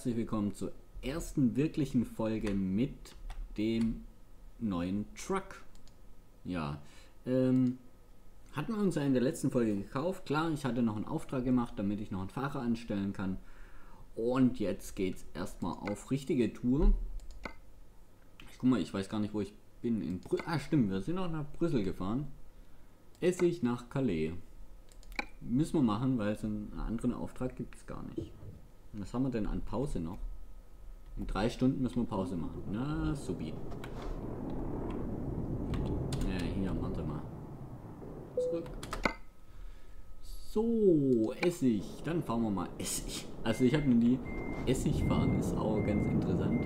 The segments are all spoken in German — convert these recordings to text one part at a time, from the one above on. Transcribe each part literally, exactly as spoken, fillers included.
herzlich willkommen zur ersten wirklichen Folge mit dem neuen Truck. Ja, ähm, hatten wir uns ja in der letzten Folge gekauft. Klar, ich hatte noch einen Auftrag gemacht, damit ich noch einen Fahrer anstellen kann. Und jetzt geht's erstmal auf richtige Tour. Ich guck mal, ich weiß gar nicht, wo ich bin. In Brü ah, stimmt, wir sind auch nach Brüssel gefahren. Essig nach Calais. Müssen wir machen, weil so einen anderen Auftrag gibt es gar nicht. Was haben wir denn an Pause noch? In drei Stunden müssen wir Pause machen. Na, subi. Ja, hier, warte mal. Zurück. So, Essig. Dann fahren wir mal Essig. Also ich habe nur die Essig fahren, ist auch ganz interessant.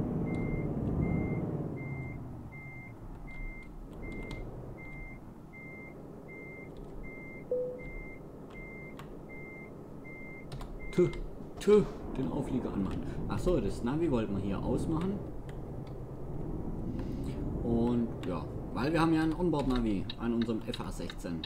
Tö, tö, den Auflieger anmachen. Achso, das Navi wollten wir hier ausmachen. Und ja, weil wir haben ja ein Onboard-Navi an unserem F A sechzehn.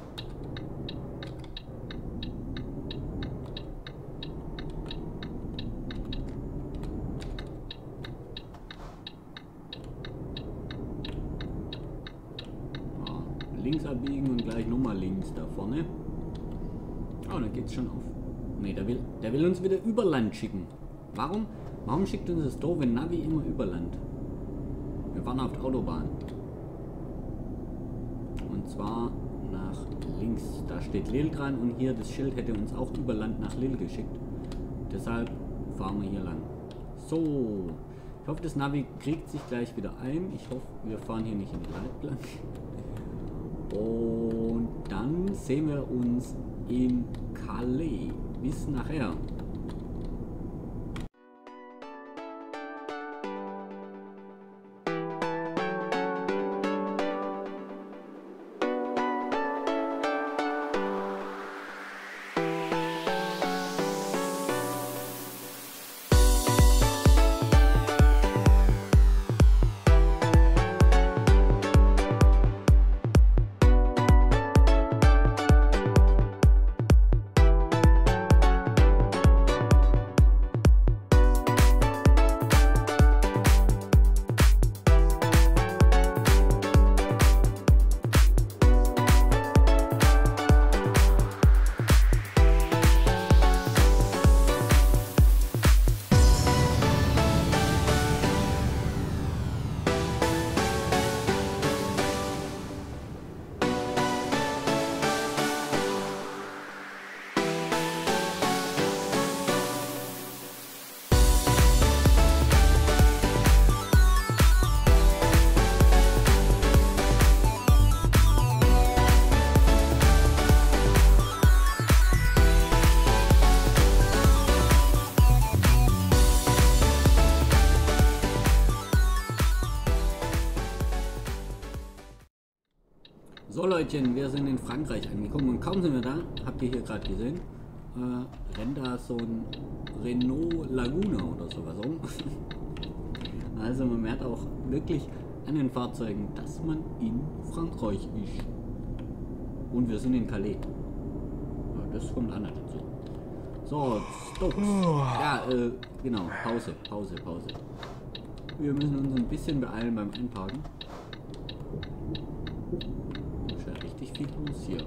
Ja, links abbiegen und gleich nochmal links da vorne. Oh, da geht's schon auf. Ne, der will, der will uns wieder über Land schicken. Warum? Warum schickt uns das doofe Navi immer über Land? Wir fahren auf der Autobahn. Und zwar nach links. Da steht Lille dran und hier das Schild hätte uns auch über Land nach Lille geschickt. Deshalb fahren wir hier lang. So. Ich hoffe, das Navi kriegt sich gleich wieder ein. Ich hoffe, wir fahren hier nicht in die Leitplanke. Und dann sehen wir uns in Calais. Bis nachher. So Leutchen, wir sind in Frankreich angekommen und kaum sind wir da, habt ihr hier gerade gesehen, äh, rennt da so ein Renault Laguna oder sowas rum. Also man merkt auch wirklich an den Fahrzeugen, dass man in Frankreich ist. Und wir sind in Calais. Ja, das kommt auch noch dazu. So, Stopp. Ja, äh, genau, Pause, Pause, Pause. Wir müssen uns ein bisschen beeilen beim Einparken. Richtig viel los hier.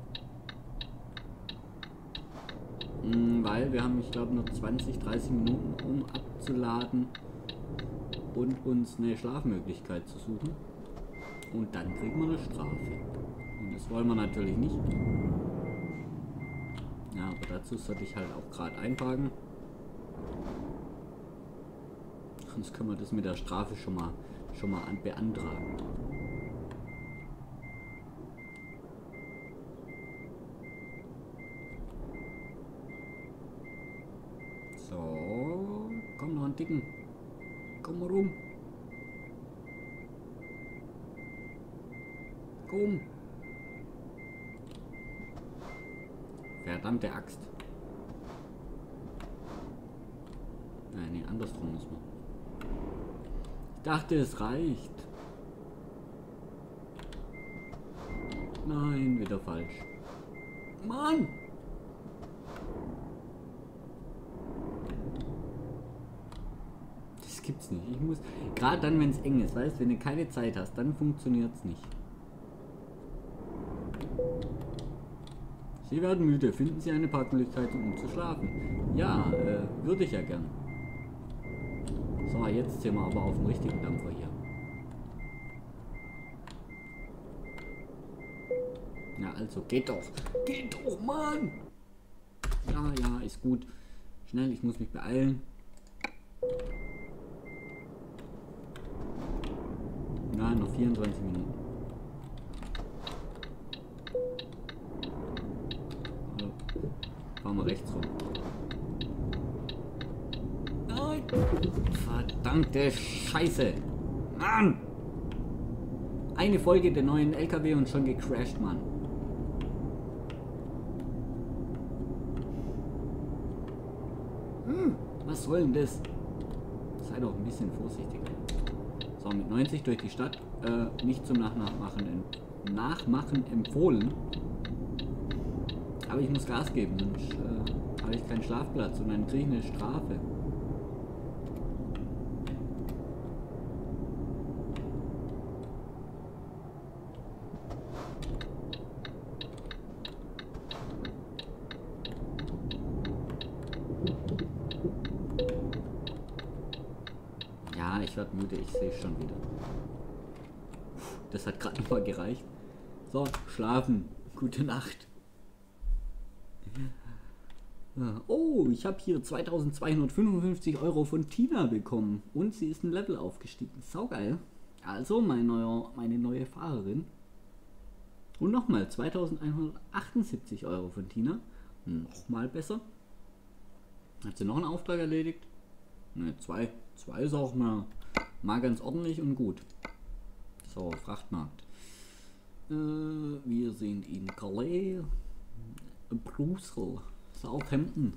Hm, weil wir haben, ich glaube, noch zwanzig, dreißig Minuten, um abzuladen und uns eine Schlafmöglichkeit zu suchen. Und dann kriegen wir eine Strafe. Und das wollen wir natürlich nicht. Ja, aber dazu sollte ich halt auch gerade einparken. Sonst können wir das mit der Strafe schon mal, schon mal an, beantragen. So, komm noch einen dicken. Komm mal rum. Komm. Verdammte Axt. Nein, nee, andersrum muss man. Ich dachte, es reicht. Nein, wieder falsch. Mann! gibt's nicht. Ich muss, gerade dann, wenn es eng ist, weißt, wenn du keine Zeit hast, dann funktioniert es nicht. Sie werden müde. Finden Sie eine Parkmöglichkeit, um zu schlafen? Ja, äh, würde ich ja gern. So, jetzt sind wir aber auf dem richtigen Dampfer hier. Ja, also, geht doch. Geht doch, Mann! Ja, ja, ist gut. Schnell, ich muss mich beeilen. Na, noch vierundzwanzig Minuten. Also, fahren wir rechts rum. Nein! Verdammte Scheiße! Mann! Eine Folge der neuen L K W und schon gecrashed, Mann. Hm, was soll denn das? Sei doch ein bisschen vorsichtig. So, mit neunzig durch die Stadt. Äh, nicht zum Nachmachen, Nachmachen empfohlen. Aber ich muss Gas geben, sonst äh, habe ich keinen Schlafplatz und dann kriege ich eine Strafe. Ja, ich werde müde, ich sehe schon wieder. Das hat gerade noch mal gereicht. So, schlafen. Gute Nacht. Oh, ich habe hier zweitausendzweihundertfünfundfünfzig Euro von Tina bekommen. Und sie ist ein Level aufgestiegen. Saugeil. Also, mein neuer, meine neue Fahrerin. Und nochmal zweitausendeinhundertachtundsiebzig Euro von Tina. Nochmal besser. Hat sie noch einen Auftrag erledigt? Ne, zwei. Zwei ist auch mal, mal ganz ordentlich und gut. So, Frachtmarkt. Äh, wir sind in Calais, Brüssel, Southampton,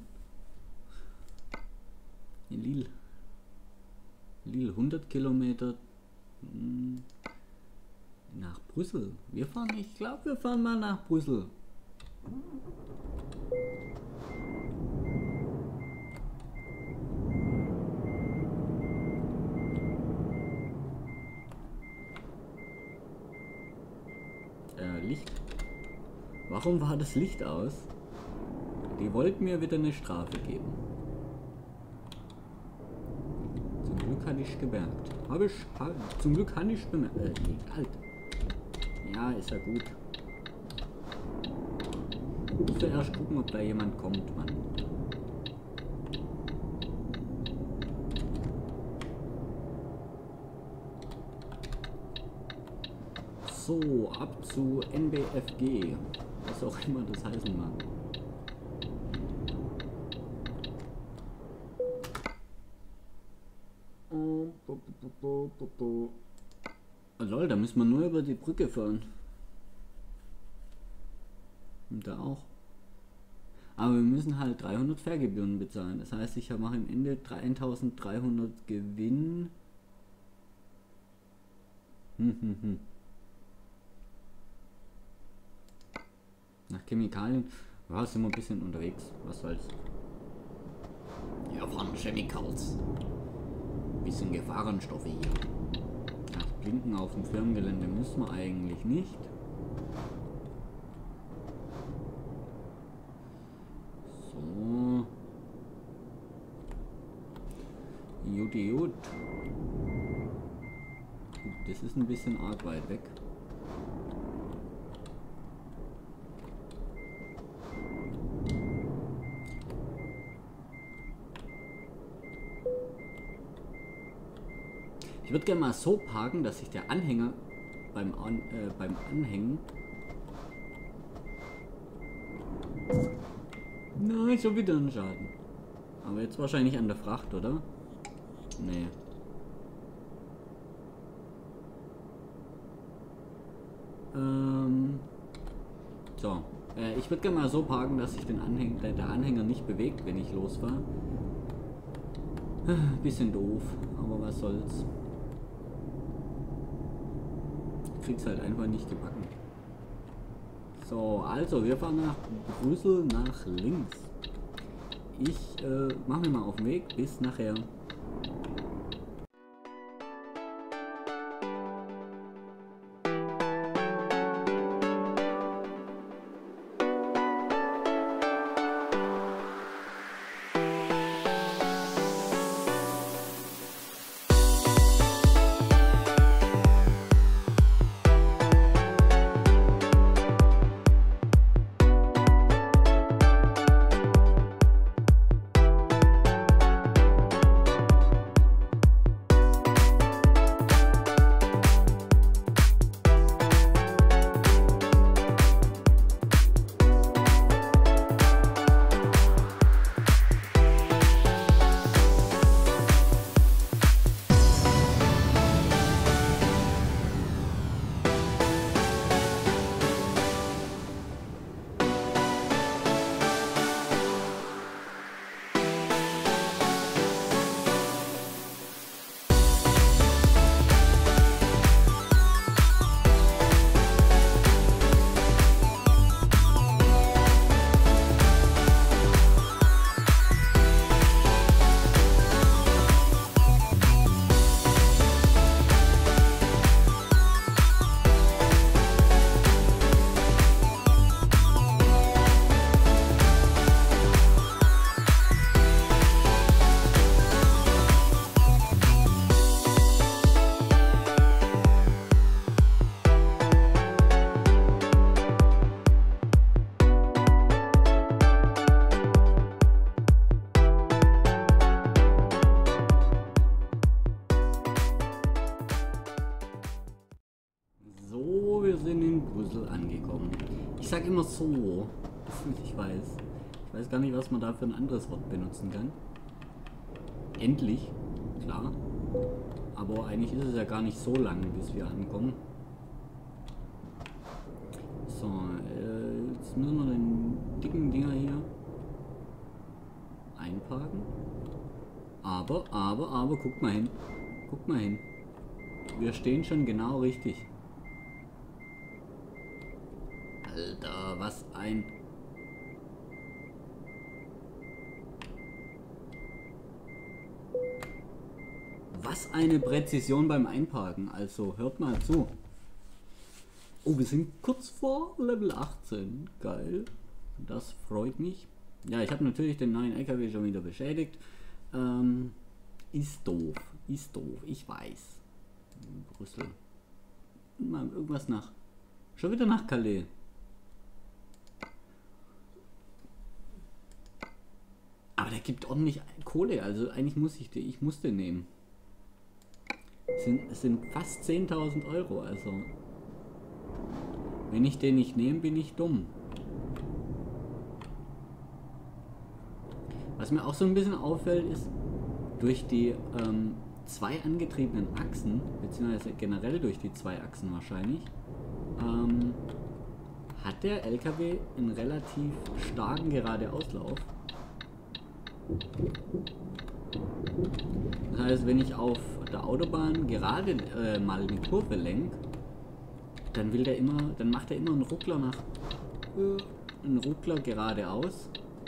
in Lille. Lille hundert Kilometer mh, nach Brüssel. Wir fahren, ich glaube, wir fahren mal nach Brüssel. Licht. Warum war das Licht aus? Die wollten mir wieder eine Strafe geben. Zum Glück hatte ich gemerkt. Habe ich. Hab, zum Glück hatte ich bemerkt. Äh, halt. Ja, ist ja gut. Ich muss ja erst gucken, ob da jemand kommt, Mann. So, ab zu N B F G. Was auch immer das heißen mag. Oh, lol, da müssen wir nur über die Brücke fahren. Und da auch. Aber wir müssen halt dreihundert Fährgebühren bezahlen. Das heißt, ich mache am Ende eintausenddreihundert Gewinn. Hm, hm, hm. Nach Chemikalien, ja, sind wir ein bisschen unterwegs. Was soll's? Ja, von Chemicals. Bisschen Gefahrenstoffe hier. Ach, blinken auf dem Firmengelände müssen wir eigentlich nicht. So. Gut, gut. Das ist ein bisschen arg weit weg. Ich würde gerne mal so parken, dass sich der Anhänger beim, An äh, beim Anhängen... Nein, schon wieder ein Schaden. Aber jetzt wahrscheinlich an der Fracht, oder? Nee. Ähm... So. Äh, ich würde gerne mal so parken, dass sich den Anhänger, der, der Anhänger nicht bewegt, wenn ich losfahre. Bisschen doof, aber was soll's. Krieg's halt einfach nicht gebacken. So, also wir fahren nach Brüssel nach links. Ich äh, mache mich mal auf den Weg. Bis nachher. sind in Brüssel angekommen. Ich sag immer so. Ich weiß. Ich weiß gar nicht, was man da für ein anderes Wort benutzen kann. Endlich, klar. Aber eigentlich ist es ja gar nicht so lang, bis wir ankommen. So, äh, jetzt müssen wir den dicken Dinger hier einparken. Aber, aber, aber, guck mal hin. Guck mal hin. Wir stehen schon genau richtig. Alter, was ein... Was eine Präzision beim Einparken. Also, hört mal zu. Oh, wir sind kurz vor Level achtzehn. Geil. Das freut mich. Ja, ich habe natürlich den neuen L K W schon wieder beschädigt. Ähm, ist doof. Ist doof. Ich weiß. Brüssel. Mal irgendwas nach... Schon wieder nach Calais. Aber der gibt ordentlich Kohle. Also eigentlich muss ich den... Ich muss den nehmen. Es sind, es sind fast zehntausend Euro. Also... Wenn ich den nicht nehme, bin ich dumm. Was mir auch so ein bisschen auffällt, ist, durch die ähm, zwei angetriebenen Achsen, beziehungsweise generell durch die zwei Achsen wahrscheinlich, ähm, hat der L K W einen relativ starken Geradeauslauf. Das heißt, wenn ich auf der Autobahn gerade äh, mal eine Kurve lenke, dann will der immer, dann macht er immer einen Ruckler nach, äh, einen Ruckler geradeaus.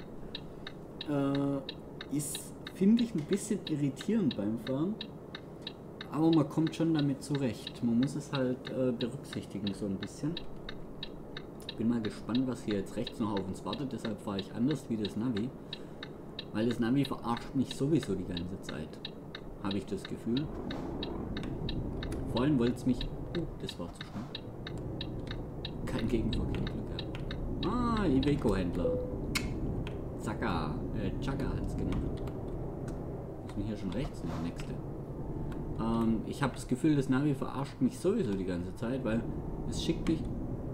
Äh, ist, finde ich, ein bisschen irritierend beim Fahren. Aber man kommt schon damit zurecht. Man muss es halt äh, berücksichtigen so ein bisschen. Bin mal gespannt, was hier jetzt rechts noch auf uns wartet. Deshalb fahre ich anders wie das Navi. Weil das Navi verarscht mich sowieso die ganze Zeit. Habe ich das Gefühl. Vorhin wollte es mich... Oh, das war zu schnell. Kein Gegenverkehr. Ah, Iveco-Händler. Zaka, äh, Chaka hat es gemacht. Ist mir hier schon rechts, der nächste. Ähm, ich habe das Gefühl, das Navi verarscht mich sowieso die ganze Zeit, weil es schickt mich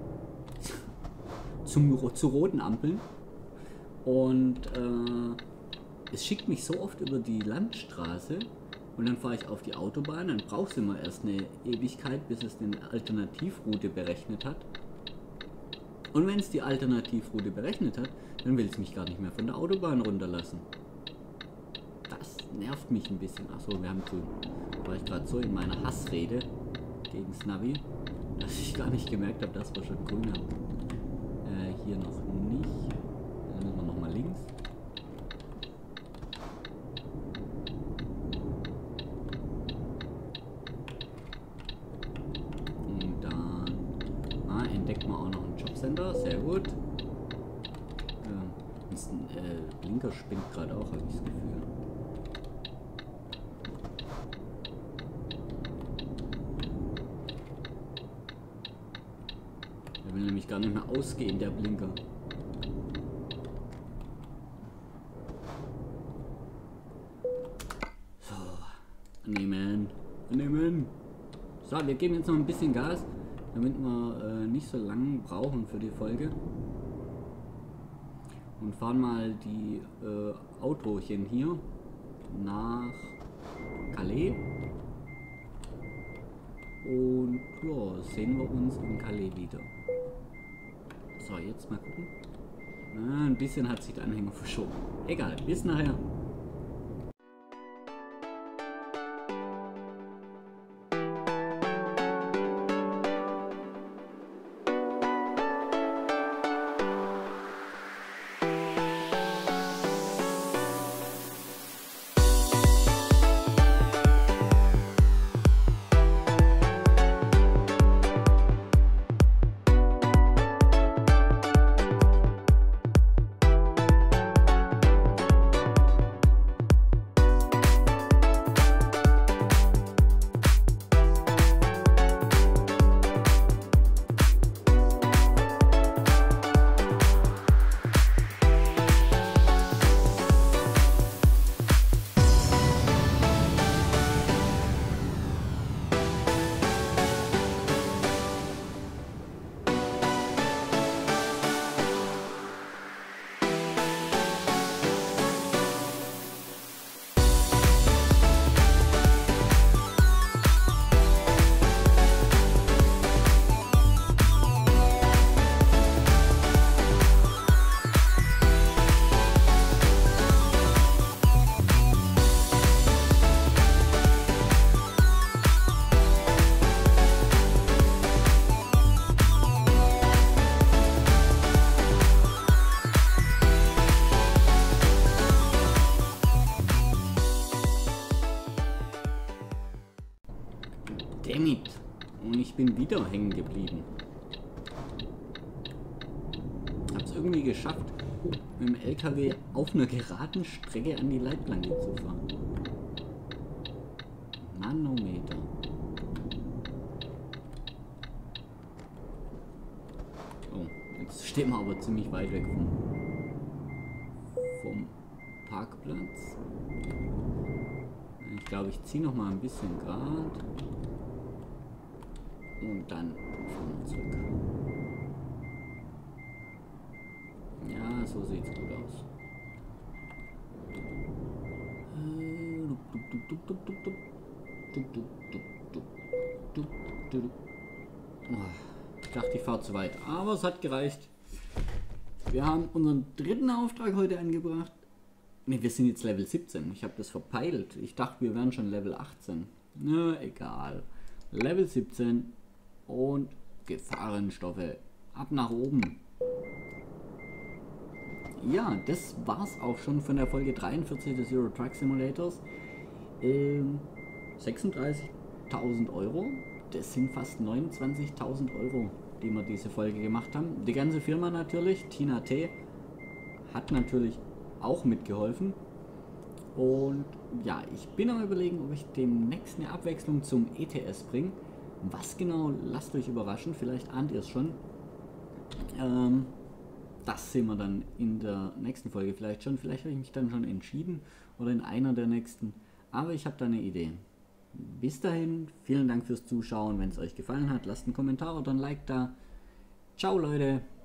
zum, zu roten Ampeln und äh, es schickt mich so oft über die Landstraße und dann fahre ich auf die Autobahn, dann braucht es immer erst eine Ewigkeit, bis es eine Alternativroute berechnet hat. Und wenn es die Alternativroute berechnet hat, dann will es mich gar nicht mehr von der Autobahn runterlassen. Das nervt mich ein bisschen. Achso, wir haben zu, war ich gerade so in meiner Hassrede gegen das Navi, dass ich gar nicht gemerkt habe, dass wir schon grün haben. Äh, hier noch nicht. Dann müssen wir nochmal links. Und dann ah, entdeckt man auch noch ein Jobcenter. Sehr gut. Ein äh, Blinker spinnt gerade auch, habe ich das Gefühl. Der will nämlich gar nicht mehr ausgehen, der Blinker. So, annehmen, annehmen. So, wir geben jetzt noch ein bisschen Gas, damit wir äh, nicht so lange brauchen für die Folge. Und fahren mal die äh, Autochen hier nach Calais. Und ja, sehen wir uns in Calais wieder. So, jetzt mal gucken. Na, ein bisschen hat sich der Anhänger verschoben. Egal, bis nachher. Dammit. Und ich bin wieder hängen geblieben. Hab's irgendwie geschafft, mit dem L K W auf einer geraden Strecke an die Leitplanke zu fahren. Manometer. Oh, jetzt stehen wir aber ziemlich weit weg vom, vom Parkplatz. Ich glaube, ich ziehe noch mal ein bisschen gerade. Und dann fahren wir zurück. Ja, so sieht's gut aus. Ich dachte, ich fahre zu weit, aber es hat gereicht. Wir haben unseren dritten Auftrag heute angebracht. Ne, wir sind jetzt Level siebzehn. Ich habe das verpeilt. Ich dachte, wir wären schon Level achtzehn. Na, egal. Level siebzehn und Gefahrenstoffe. Ab nach oben. Ja, das war's auch schon von der Folge dreiundvierzig des Euro Truck Simulators. Ähm, sechsunddreißigtausend Euro. Das sind fast neunundzwanzigtausend Euro, die wir diese Folge gemacht haben. Die ganze Firma natürlich, Tina T, hat natürlich auch mitgeholfen. Und ja, ich bin am Überlegen, ob ich demnächst eine Abwechslung zum E T S bringe. Was genau, lasst euch überraschen, vielleicht ahnt ihr es schon. Ähm, das sehen wir dann in der nächsten Folge vielleicht schon. Vielleicht habe ich mich dann schon entschieden oder in einer der nächsten. Aber ich habe da eine Idee. Bis dahin, vielen Dank fürs Zuschauen. Wenn es euch gefallen hat, lasst einen Kommentar oder ein Like da. Ciao Leute!